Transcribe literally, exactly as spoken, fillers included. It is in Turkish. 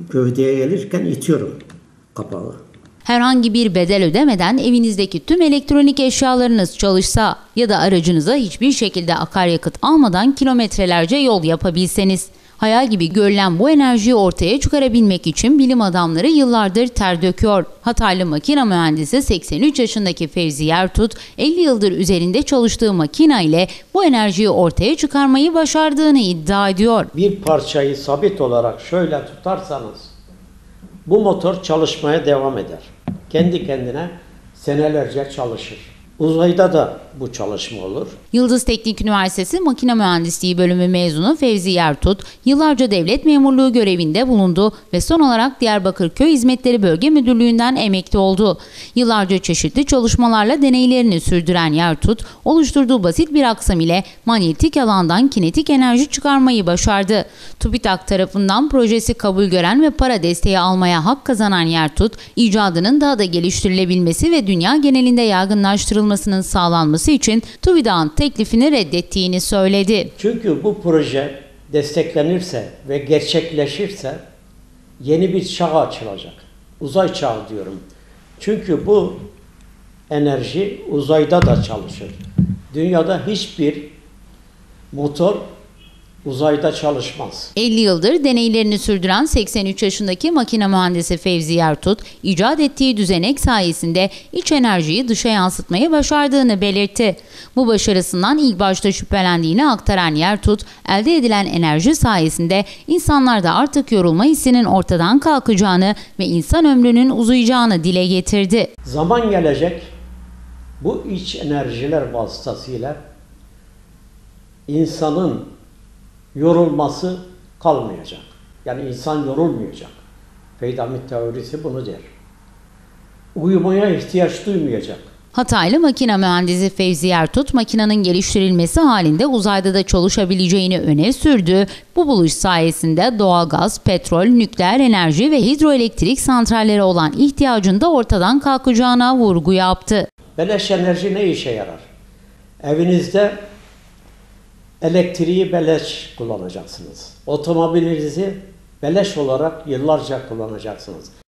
gövdeye gelirken itiyorum kapağı. Herhangi bir bedel ödemeden evinizdeki tüm elektronik eşyalarınız çalışsa ya da aracınıza hiçbir şekilde akaryakıt almadan kilometrelerce yol yapabilseniz. Hayal gibi görülen bu enerjiyi ortaya çıkarabilmek için bilim adamları yıllardır ter döküyor. Hataylı makine mühendisi seksen üç yaşındaki Fevzi Yertut, elli yıldır üzerinde çalıştığı makine ile bu enerjiyi ortaya çıkarmayı başardığını iddia ediyor. Bir parçayı sabit olarak şöyle tutarsanız bu motor çalışmaya devam eder. Kendi kendine senelerce çalışır. Uzayda da bu çalışma olur. Yıldız Teknik Üniversitesi Makine Mühendisliği Bölümü mezunu Fevzi Yertut, yıllarca devlet memurluğu görevinde bulundu ve son olarak Diyarbakır Köy Hizmetleri Bölge Müdürlüğü'nden emekli oldu. Yıllarca çeşitli çalışmalarla deneylerini sürdüren Yertut, oluşturduğu basit bir aksam ile manyetik alandan kinetik enerji çıkarmayı başardı. TÜBİTAK tarafından projesi kabul gören ve para desteği almaya hak kazanan Yertut, icadının daha da geliştirilebilmesi ve dünya genelinde yaygınlaştırılmasının sağlanması için TÜBİTAK'ın teklifini reddettiğini söyledi. Çünkü bu proje desteklenirse ve gerçekleşirse yeni bir çağ açılacak. Uzay çağı diyorum. Çünkü bu enerji uzayda da çalışır. Dünyada hiçbir motor uzayda çalışmaz. elli yıldır deneylerini sürdüren seksen üç yaşındaki makine mühendisi Fevzi Yertut, icat ettiği düzenek sayesinde iç enerjiyi dışa yansıtmayı başardığını belirtti. Bu başarısından ilk başta şüphelendiğini aktaran Yertut, elde edilen enerji sayesinde insanlarda artık yorulma hissinin ortadan kalkacağını ve insan ömrünün uzayacağını dile getirdi. Zaman gelecek, bu iç enerjiler vasıtasıyla insanın yorulması kalmayacak. Yani insan yorulmayacak. Feydamit teorisi bunu der. Uyumaya ihtiyaç duymayacak. Hataylı makine mühendisi Fevzi Yertut, makinenin geliştirilmesi halinde uzayda da çalışabileceğini öne sürdü. Bu buluş sayesinde doğalgaz, petrol, nükleer enerji ve hidroelektrik santralleri olan ihtiyacın da ortadan kalkacağına vurgu yaptı. Beleş enerji ne işe yarar? Evinizde elektriği beleş kullanacaksınız. Otomobilinizi beleş olarak yıllarca kullanacaksınız.